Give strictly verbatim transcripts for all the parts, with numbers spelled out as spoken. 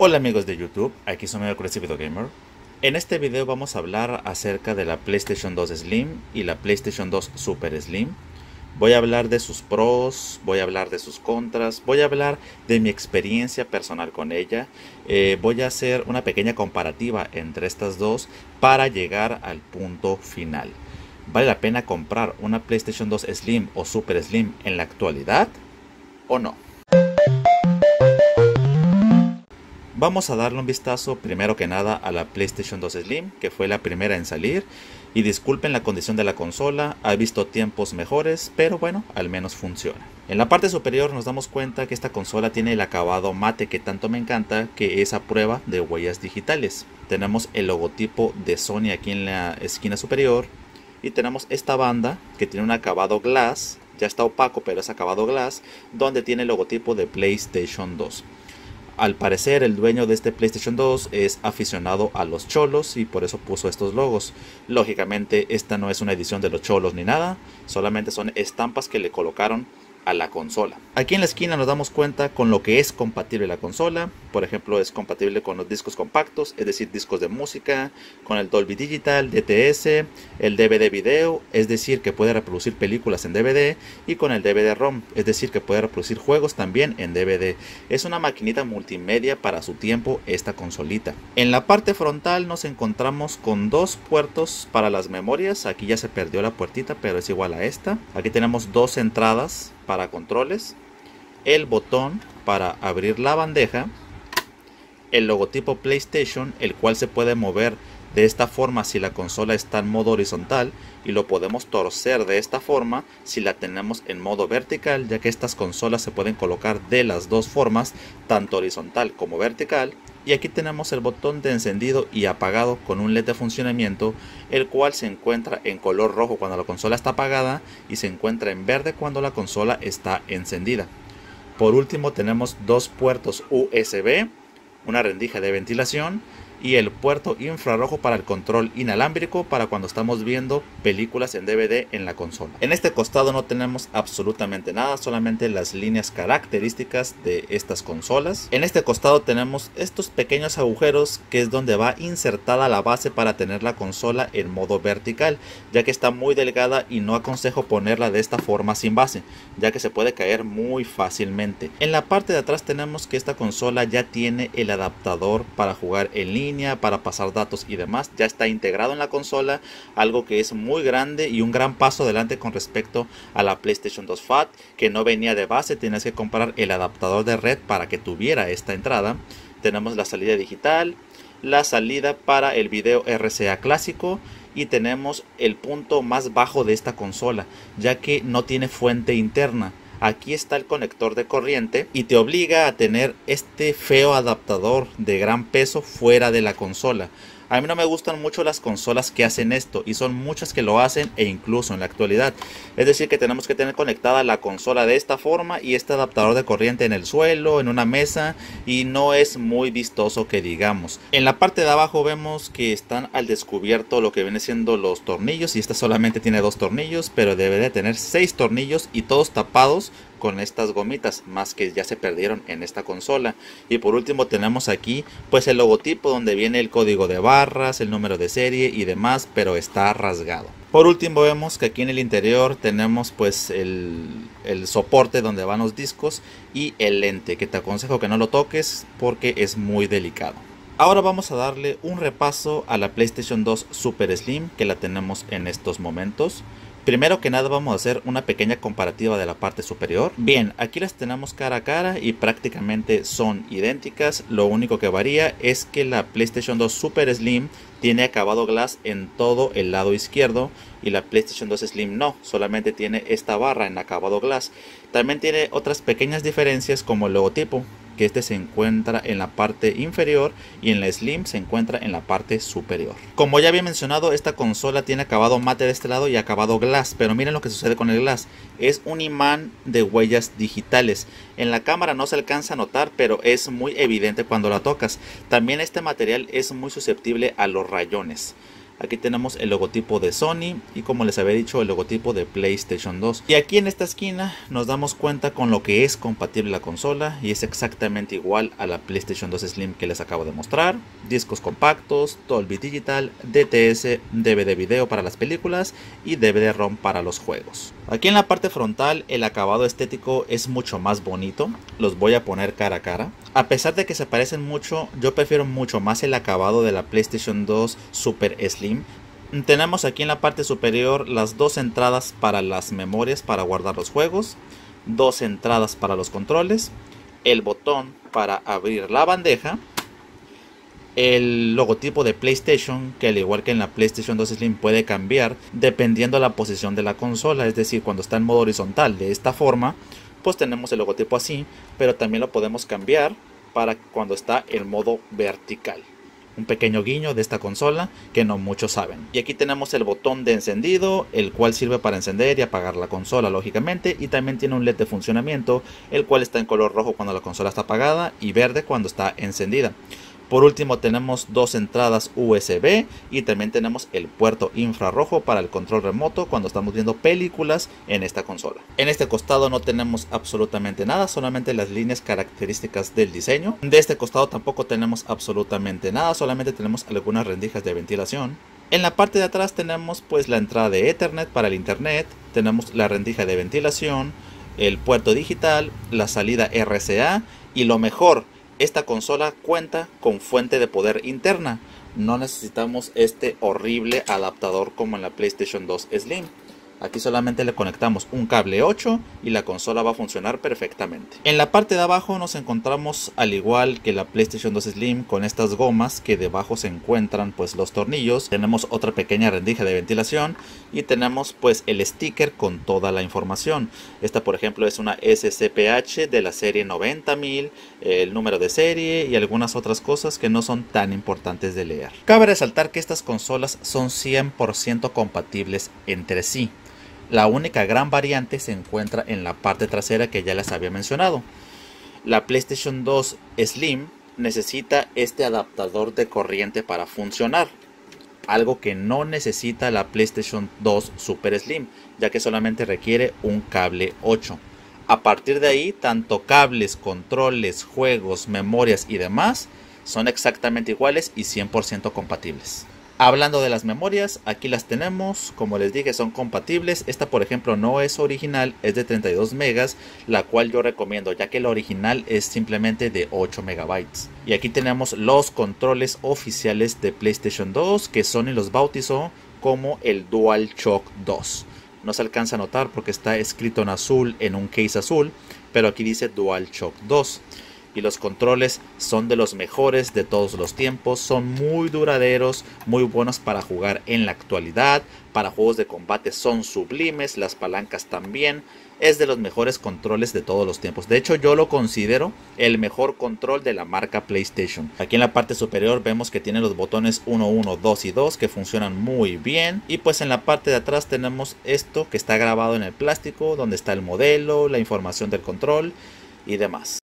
Hola amigos de YouTube, aquí soy medio Crazy Video Gamer. En este video vamos a hablar acerca de la PlayStation dos Slim y la PlayStation dos Super Slim. Voy a hablar de sus pros, voy a hablar de sus contras, voy a hablar de mi experiencia personal con ella. Eh, voy a hacer una pequeña comparativa entre estas dos para llegar al punto final. ¿Vale la pena comprar una PlayStation dos Slim o Super Slim en la actualidad o no? Vamos a darle un vistazo primero que nada a la PlayStation dos Slim, que fue la primera en salir. Y disculpen la condición de la consola, ha visto tiempos mejores, pero bueno, al menos funciona. En la parte superior nos damos cuenta que esta consola tiene el acabado mate que tanto me encanta, que es a prueba de huellas digitales. Tenemos el logotipo de Sony aquí en la esquina superior. Y tenemos esta banda que tiene un acabado glass, ya está opaco pero es acabado glass, donde tiene el logotipo de PlayStation dos. Al parecer el dueño de este PlayStation dos es aficionado a los cholos y por eso puso estos logos. Lógicamente esta no es una edición de los cholos ni nada, solamente son estampas que le colocaron a la consola. Aquí en la esquina nos damos cuenta con lo que es compatible la consola. Por ejemplo, es compatible con los discos compactos, es decir, discos de música, con el Dolby Digital, D T S, el D V D video, es decir, que puede reproducir películas en D V D, y con el D V D ROM, es decir, que puede reproducir juegos también en D V D. Es una maquinita multimedia para su tiempo esta consolita. En la parte frontal nos encontramos con dos puertos para las memorias. Aquí ya se perdió la puertita, pero es igual a esta. Aquí tenemos dos entradas para controles, el botón para abrir la bandeja, el logotipo PlayStation, el cual se puede mover de esta forma si la consola está en modo horizontal, y lo podemos torcer de esta forma si la tenemos en modo vertical, ya que estas consolas se pueden colocar de las dos formas, tanto horizontal como vertical. Y aquí tenemos el botón de encendido y apagado con un L E D de funcionamiento, el cual se encuentra en color rojo cuando la consola está apagada y se encuentra en verde cuando la consola está encendida. Por último tenemos dos puertos U S B, una rendija de ventilación y el puerto infrarrojo para el control inalámbrico para cuando estamos viendo películas en D V D en la consola. En este costado no tenemos absolutamente nada, solamente las líneas características de estas consolas. En este costado tenemos estos pequeños agujeros, que es donde va insertada la base para tener la consola en modo vertical, ya que está muy delgada y no aconsejo ponerla de esta forma sin base, ya que se puede caer muy fácilmente. En la parte de atrás tenemos que esta consola ya tiene el adaptador para jugar en línea, para pasar datos y demás, ya está integrado en la consola, algo que es muy grande y un gran paso adelante con respecto a la PlayStation dos Fat, que no venía de base, tenías que comprar el adaptador de red para que tuviera esta entrada. Tenemos la salida digital, la salida para el video R C A clásico, y tenemos el punto más bajo de esta consola, ya que no tiene fuente interna. Aquí está el conector de corriente y te obliga a tener este feo adaptador de gran peso fuera de la consola. A mí no me gustan mucho las consolas que hacen esto, y son muchas que lo hacen, e incluso en la actualidad. Es decir, que tenemos que tener conectada la consola de esta forma y este adaptador de corriente en el suelo, en una mesa, y no es muy vistoso que digamos. En la parte de abajo vemos que están al descubierto lo que viene siendo los tornillos, y esta solamente tiene dos tornillos, pero debe de tener seis tornillos y todos tapados con estas gomitas, más que ya se perdieron en esta consola. Y por último tenemos aquí pues el logotipo donde viene el código de barras, el número de serie y demás, pero está rasgado. Por último vemos que aquí en el interior tenemos pues el, el soporte donde van los discos y el lente, que te aconsejo que no lo toques porque es muy delicado. Ahora vamos a darle un repaso a la PlayStation dos Super Slim, que la tenemos en estos momentos. Primero que nada vamos a hacer una pequeña comparativa de la parte superior. Bien, aquí las tenemos cara a cara y prácticamente son idénticas. Lo único que varía es que la PlayStation dos Super Slim tiene acabado glass en todo el lado izquierdo, y la PlayStation dos Slim no, solamente tiene esta barra en acabado glass. También tiene otras pequeñas diferencias, como el logotipo, que este se encuentra en la parte inferior y en la Slim se encuentra en la parte superior. Como ya había mencionado, esta consola tiene acabado mate de este lado y acabado glass, pero miren lo que sucede con el glass. Es un imán de huellas digitales. En la cámara no se alcanza a notar, pero es muy evidente cuando la tocas. También este material es muy susceptible a los rayones. Aquí tenemos el logotipo de Sony y, como les había dicho, el logotipo de PlayStation dos. Y aquí en esta esquina nos damos cuenta con lo que es compatible la consola, y es exactamente igual a la PlayStation dos Slim que les acabo de mostrar. Discos compactos, Dolby Digital, D T S, D V D video para las películas y D V D ROM para los juegos. Aquí en la parte frontal el acabado estético es mucho más bonito. Los voy a poner cara a cara. A pesar de que se parecen mucho, yo prefiero mucho más el acabado de la PlayStation dos Super Slim. Tenemos aquí en la parte superior las dos entradas para las memorias para guardar los juegos, dos entradas para los controles, el botón para abrir la bandeja, el logotipo de PlayStation, que al igual que en la PlayStation dos Slim puede cambiar dependiendo de la posición de la consola. Es decir, cuando está en modo horizontal de esta forma, pues tenemos el logotipo así, pero también lo podemos cambiar para cuando está en modo vertical. Un pequeño guiño de esta consola que no muchos saben. Y aquí tenemos el botón de encendido, el cual sirve para encender y apagar la consola, lógicamente. Y también tiene un L E D de funcionamiento, el cual está en color rojo cuando la consola está apagada y verde cuando está encendida. Por último tenemos dos entradas U S B y también tenemos el puerto infrarrojo para el control remoto cuando estamos viendo películas en esta consola. En este costado no tenemos absolutamente nada, solamente las líneas características del diseño. De este costado tampoco tenemos absolutamente nada, solamente tenemos algunas rendijas de ventilación. En la parte de atrás tenemos pues la entrada de Ethernet para el internet, tenemos la rendija de ventilación, el puerto digital, la salida R C A y lo mejor, esta consola cuenta con fuente de poder interna. No necesitamos este horrible adaptador como en la PlayStation dos Slim. Aquí solamente le conectamos un cable ocho y la consola va a funcionar perfectamente. En la parte de abajo nos encontramos, al igual que la PlayStation dos Slim, con estas gomas que debajo se encuentran pues los tornillos. Tenemos otra pequeña rendija de ventilación y tenemos pues el sticker con toda la información. Esta por ejemplo es una S C P H de la serie noventa mil, el número de serie y algunas otras cosas que no son tan importantes de leer. Cabe resaltar que estas consolas son cien por ciento compatibles entre sí. La única gran variante se encuentra en la parte trasera que ya les había mencionado. La PlayStation dos Slim necesita este adaptador de corriente para funcionar, algo que no necesita la PlayStation dos Super Slim, ya que solamente requiere un cable ocho. A partir de ahí, tanto cables, controles, juegos, memorias y demás son exactamente iguales y cien por ciento compatibles. Hablando de las memorias, aquí las tenemos, como les dije son compatibles. Esta por ejemplo no es original, es de treinta y dos megas, la cual yo recomiendo ya que la original es simplemente de ocho megabytes. Y aquí tenemos los controles oficiales de PlayStation dos que Sony los bautizó como el DualShock dos. No se alcanza a notar porque está escrito en azul en un case azul, pero aquí dice DualShock dos. Y los controles son de los mejores de todos los tiempos, son muy duraderos, muy buenos para jugar en la actualidad, para juegos de combate son sublimes, las palancas también, es de los mejores controles de todos los tiempos. De hecho yo lo considero el mejor control de la marca PlayStation. Aquí en la parte superior vemos que tiene los botones uno, uno, dos y dos que funcionan muy bien. Y pues en la parte de atrás tenemos esto que está grabado en el plástico, donde está el modelo, la información del control y demás.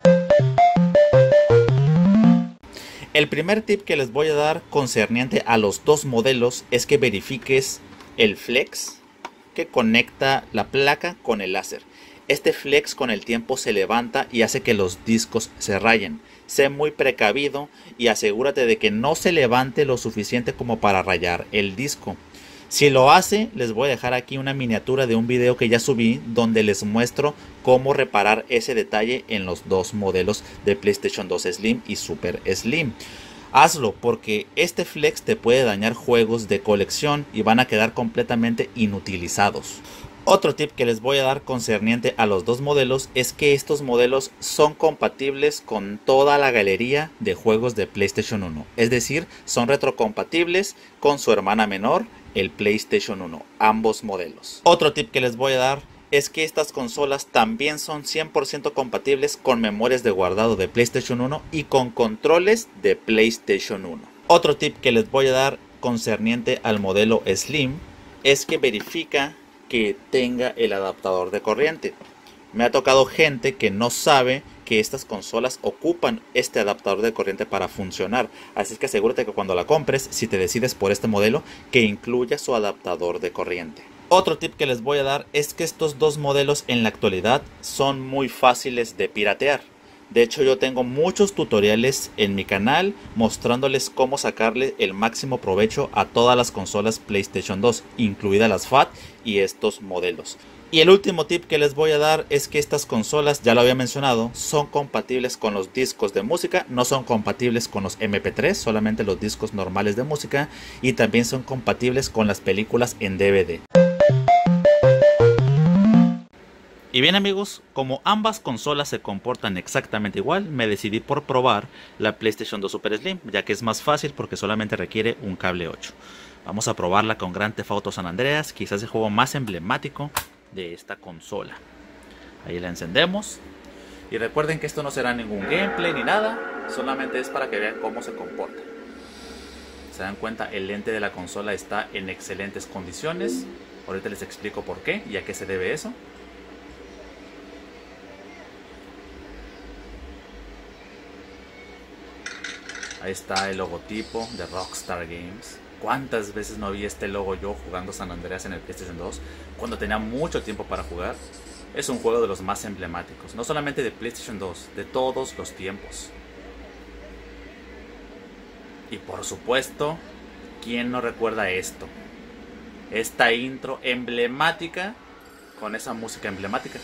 El primer tip que les voy a dar concerniente a los dos modelos es que verifiques el flex que conecta la placa con el láser. Este flex con el tiempo se levanta y hace que los discos se rayen. Sé muy precavido y asegúrate de que no se levante lo suficiente como para rayar el disco. Si lo hace, les voy a dejar aquí una miniatura de un video que ya subí donde les muestro cómo reparar ese detalle en los dos modelos de PlayStation dos Slim y Super Slim. Hazlo porque este flex te puede dañar juegos de colección y van a quedar completamente inutilizados. Otro tip que les voy a dar concerniente a los dos modelos es que estos modelos son compatibles con toda la galería de juegos de PlayStation uno. Es decir, son retrocompatibles con su hermana menor, el PlayStation uno, ambos modelos. Otro tip que les voy a dar es que estas consolas también son cien por ciento compatibles con memorias de guardado de PlayStation uno y con controles de PlayStation uno. Otro tip que les voy a dar concerniente al modelo Slim es que verifica que tenga el adaptador de corriente. Me ha tocado gente que no sabe que estas consolas ocupan este adaptador de corriente para funcionar. Así que asegúrate que cuando la compres, si te decides por este modelo, que incluya su adaptador de corriente. Otro tip que les voy a dar es que estos dos modelos en la actualidad son muy fáciles de piratear. De hecho, yo tengo muchos tutoriales en mi canal mostrándoles cómo sacarle el máximo provecho a todas las consolas PlayStation dos, incluidas las F A T y estos modelos. Y el último tip que les voy a dar es que estas consolas, ya lo había mencionado, son compatibles con los discos de música, no son compatibles con los eme pe tres, solamente los discos normales de música, y también son compatibles con las películas en de ve de. Y bien amigos, como ambas consolas se comportan exactamente igual, me decidí por probar la PlayStation dos Super Slim, ya que es más fácil porque solamente requiere un cable ocho. Vamos a probarla con Grand Theft Auto San Andreas, quizás el juego más emblemático de esta consola. Ahí la encendemos. Y recuerden que esto no será ningún gameplay ni nada, solamente es para que vean cómo se comporta. Se dan cuenta, el lente de la consola está en excelentes condiciones. Ahorita les explico por qué y a qué se debe eso. Ahí está el logotipo de Rockstar Games. ¿Cuántas veces no vi este logo yo jugando San Andreas en el PlayStation dos? Cuando tenía mucho tiempo para jugar. Es un juego de los más emblemáticos. No solamente de PlayStation dos, de todos los tiempos. Y por supuesto, ¿quién no recuerda esto? Esta intro emblemática con esa música emblemática.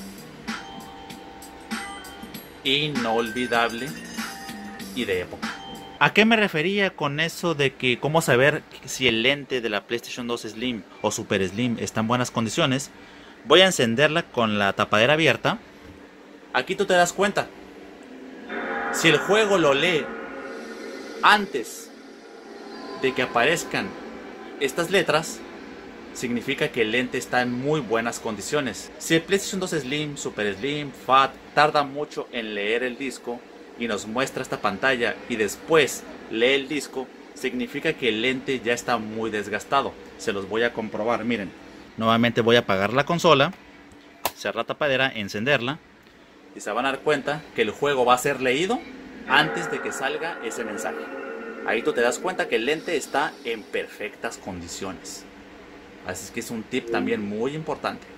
Inolvidable y de época. ¿A qué me refería con eso de que cómo saber si el lente de la PlayStation dos Slim o Super Slim está en buenas condiciones? Voy a encenderla con la tapadera abierta. Aquí tú te das cuenta. Si el juego lo lee antes de que aparezcan estas letras, significa que el lente está en muy buenas condiciones. Si el PlayStation dos Slim, Super Slim, F A T tarda mucho en leer el disco y nos muestra esta pantalla y después lee el disco, significa que el lente ya está muy desgastado. Se los voy a comprobar, miren. Nuevamente voy a apagar la consola, cerrar la tapadera, encenderla, y se van a dar cuenta que el juego va a ser leído antes de que salga ese mensaje. Ahí tú te das cuenta que el lente está en perfectas condiciones. Así es que es un tip también muy importante.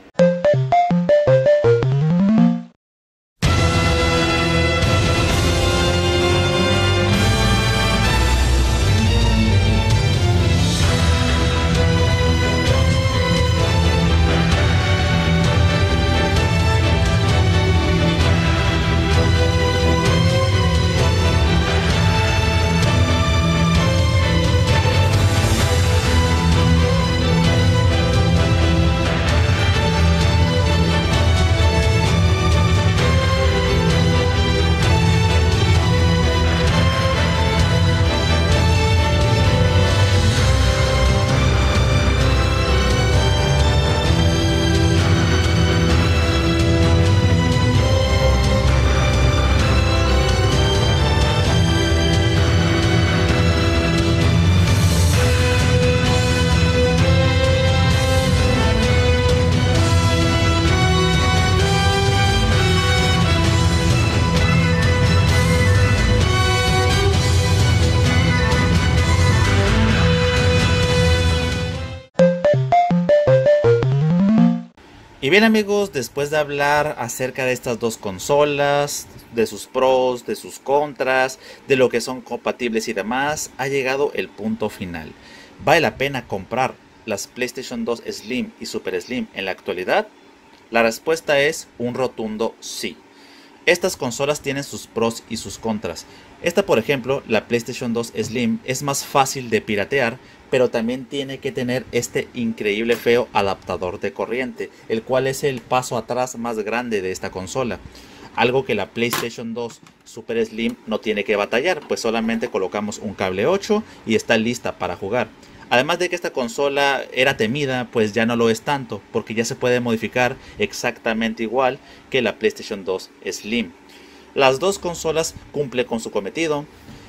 Y bien amigos, después de hablar acerca de estas dos consolas, de sus pros, de sus contras, de lo que son compatibles y demás, ha llegado el punto final. ¿Vale la pena comprar las PlayStation dos Slim y Super Slim en la actualidad? La respuesta es un rotundo sí. Estas consolas tienen sus pros y sus contras. Esta, por ejemplo, la PlayStation dos Slim, es más fácil de piratear, pero también tiene que tener este increíble feo adaptador de corriente, el cual es el paso atrás más grande de esta consola. Algo que la PlayStation dos Super Slim no tiene que batallar, pues solamente colocamos un cable ocho y está lista para jugar. Además de que esta consola era temida, pues ya no lo es tanto, porque ya se puede modificar exactamente igual que la PlayStation dos Slim. Las dos consolas cumplen con su cometido.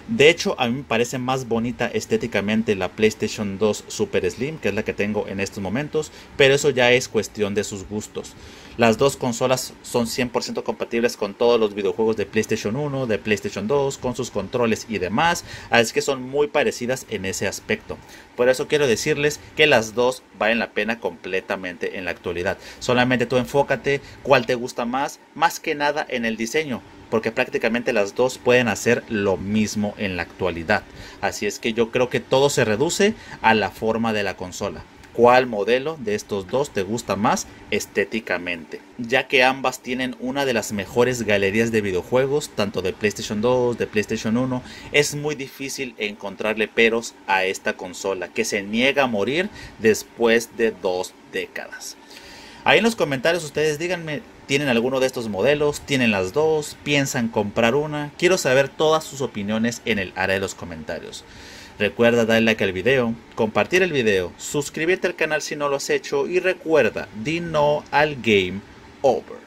De hecho, a mí me parece más bonita estéticamente la PlayStation dos Super Slim, que es la que tengo en estos momentos, pero eso ya es cuestión de sus gustos. Las dos consolas son cien por ciento compatibles con todos los videojuegos de PlayStation uno, de PlayStation dos, con sus controles y demás, así que son muy parecidas en ese aspecto. Por eso quiero decirles que las dos valen la pena completamente en la actualidad. Solamente tú enfócate cuál te gusta más, más que nada en el diseño, porque prácticamente las dos pueden hacer lo mismo en la actualidad. Así es que yo creo que todo se reduce a la forma de la consola. ¿Cuál modelo de estos dos te gusta más estéticamente? Ya que ambas tienen una de las mejores galerías de videojuegos, tanto de PlayStation dos, de PlayStation uno, es muy difícil encontrarle peros a esta consola, que se niega a morir después de dos décadas. Ahí en los comentarios ustedes díganme, ¿tienen alguno de estos modelos? ¿Tienen las dos? ¿Piensan comprar una? Quiero saber todas sus opiniones en el área de los comentarios. Recuerda darle like al video, compartir el video, suscribirte al canal si no lo has hecho y recuerda, di no al game over.